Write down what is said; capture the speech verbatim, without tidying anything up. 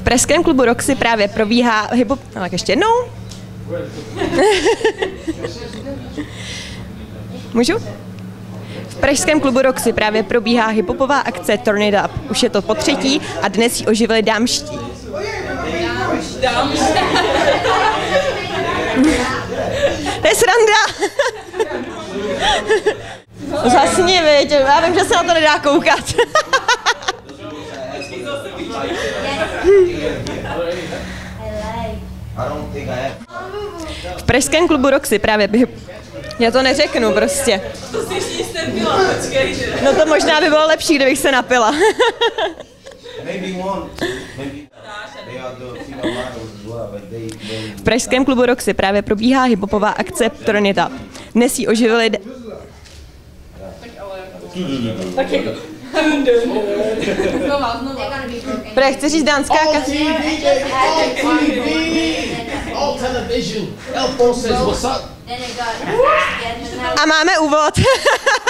pražském klubu Roxy právě probíhá hip-hop... No, tak ještě jednou. Můžu? V pražském klubu Roxy právě probíhá hiphopová akce Turn It Up. Už je to po třetí a dnes ji oživili dámští. To je sranda! Zasni, viď, já vím, že se na to nedá koukat. V pražském klubu Roxy právě by... Já to neřeknu prostě. To si ještě jste pila, počkej, že? No to možná by bylo lepší, kdybych se napila. V pražském klubu Roxy právě probíhá hiphopová akce Turn It Up. Dnes ji oživili... De... Tak jako... Znova, znova. Prý, chci říct dánská ka... All television. Elfo says what's up. A máme úvod.